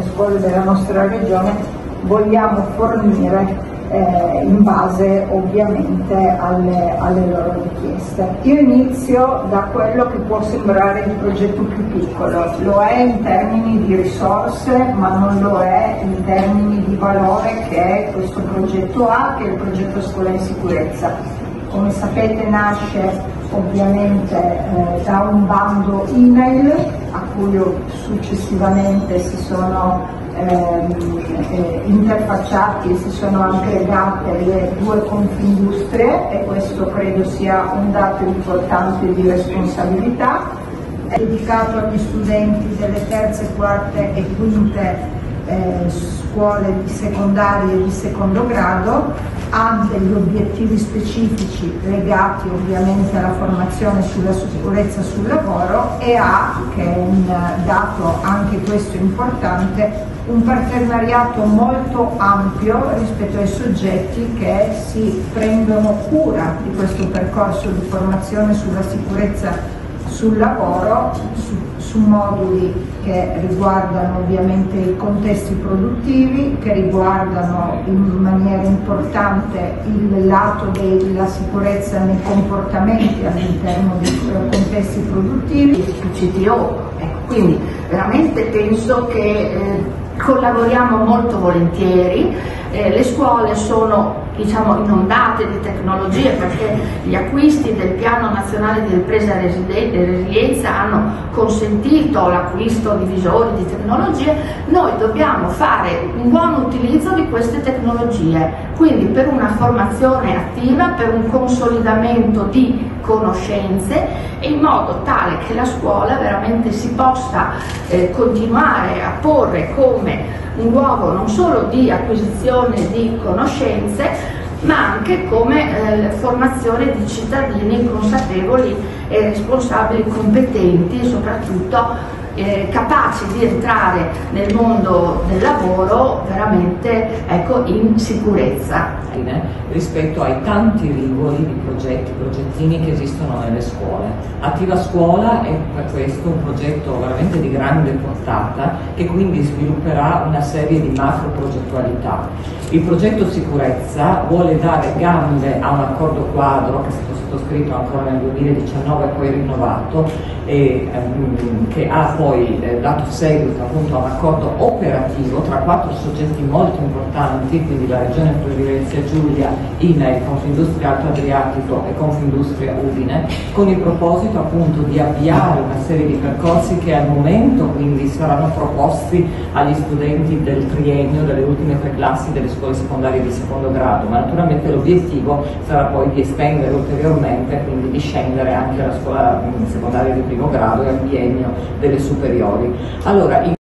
scuole della nostra regione vogliamo fornire in base ovviamente alle loro richieste. Io inizio da quello che può sembrare il progetto più piccolo, lo è in termini di risorse ma non lo è in termini di valore che questo progetto ha, che è il progetto Scuola in Sicurezza. Come sapete nasce ovviamente da un bando email a cui successivamente si sono interfacciati e si sono aggregate le due Confindustrie, e questo credo sia un dato importante di responsabilità. È dedicato agli studenti delle terze, quarte e quinte scuole di secondarie e di secondo grado, ha degli obiettivi specifici legati ovviamente alla formazione sulla sicurezza sul lavoro e ha, che è un dato anche questo importante, un partenariato molto ampio rispetto ai soggetti che si prendono cura di questo percorso di formazione sulla sicurezza sul lavoro, su moduli che riguardano ovviamente i contesti produttivi, che riguardano in maniera importante il lato della sicurezza nei comportamenti all'interno dei contesti produttivi. CTO, quindi veramente penso che collaboriamo molto volentieri. Le scuole sono inondate di tecnologie perché gli acquisti del Piano Nazionale di Ripresa e Resilienza hanno consentito l'acquisto di visori, di tecnologie. Noi dobbiamo fare un buon utilizzo di queste tecnologie, quindi per una formazione attiva, per un consolidamento di conoscenze, in modo tale che la scuola veramente si possa continuare a porre come un luogo non solo di acquisizione di conoscenze, ma anche come formazione di cittadini consapevoli e responsabili, competenti e soprattutto capaci di entrare nel mondo del lavoro veramente in sicurezza. Rispetto ai tanti rivoli di progettini che esistono nelle scuole. Attiva Scuola è per questo un progetto veramente di grande portata, che quindi svilupperà una serie di macro progettualità. Il progetto Sicurezza vuole dare gambe a un accordo quadro che è stato sottoscritto ancora nel 2019 e poi rinnovato, e che ha poi dato seguito appunto a un accordo operativo tra 4 soggetti molto importanti, quindi la Regione Friuli Venezia Giulia, INAIL, Confindustria Alto Adriatico e Confindustria Udine, con il proposito appunto di avviare una serie di percorsi che al momento quindi saranno proposti agli studenti del triennio, delle ultime 3 classi delle scuole secondarie di secondo grado, ma naturalmente l'obiettivo sarà poi di estendere ulteriormente, quindi di scendere anche alla scuola secondaria di primo grado e al biennio delle superiori. Allora,